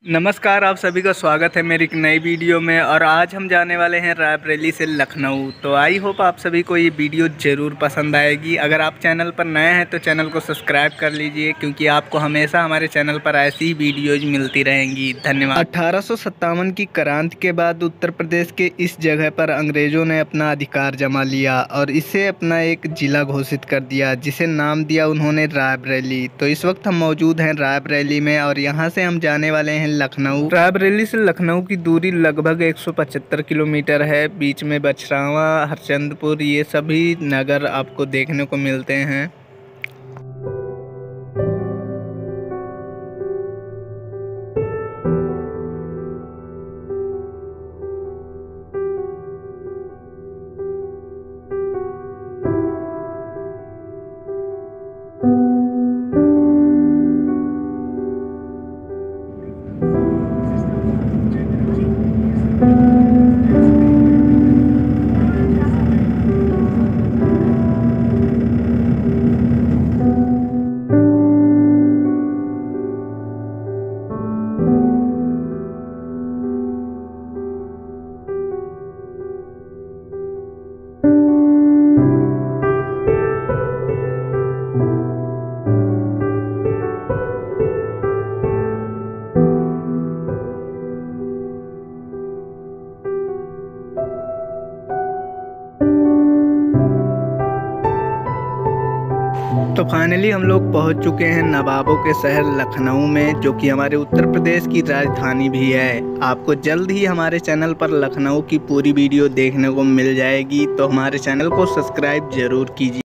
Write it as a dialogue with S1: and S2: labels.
S1: नमस्कार, आप सभी का स्वागत है मेरी एक नई वीडियो में। और आज हम जाने वाले हैं रायबरेली से लखनऊ। तो आई होप आप सभी को ये वीडियो ज़रूर पसंद आएगी। अगर आप चैनल पर नए हैं तो चैनल को सब्सक्राइब कर लीजिए, क्योंकि आपको हमेशा हमारे चैनल पर ऐसी ही वीडियोज़ मिलती रहेंगी। धन्यवाद। 1857 की क्रांति के बाद उत्तर प्रदेश के इस जगह पर अंग्रेज़ों ने अपना अधिकार जमा लिया और इसे अपना एक ज़िला घोषित कर दिया, जिसे नाम दिया उन्होंने रायबरेली। तो इस वक्त हम मौजूद हैं रायबरेली में और यहाँ से हम जाने वाले हैं लखनऊ। रायबरेली से लखनऊ की दूरी लगभग 175 किलोमीटर है। बीच में बछरावा, हरचंदपुर, ये सभी नगर आपको देखने को मिलते हैं। तो फाइनली हम लोग पहुंच चुके हैं नवाबों के शहर लखनऊ में, जो कि हमारे उत्तर प्रदेश की राजधानी भी है। आपको जल्द ही हमारे चैनल पर लखनऊ की पूरी वीडियो देखने को मिल जाएगी, तो हमारे चैनल को सब्सक्राइब ज़रूर कीजिए।